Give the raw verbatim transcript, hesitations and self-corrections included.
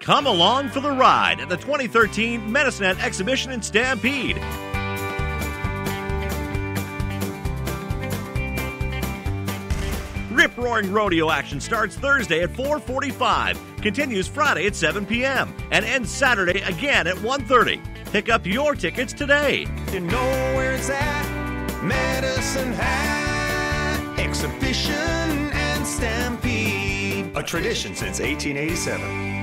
Come along for the ride at the twenty thirteen Medicinet Exhibition in Stampede. Rip-roaring rodeo action starts Thursday at four forty-five, continues Friday at seven p.m., and ends Saturday again at one thirty. Pick up your tickets today. You know where it's at, Medicine Hat Exhibition and Stampede. A tradition since eighteen eighty-seven.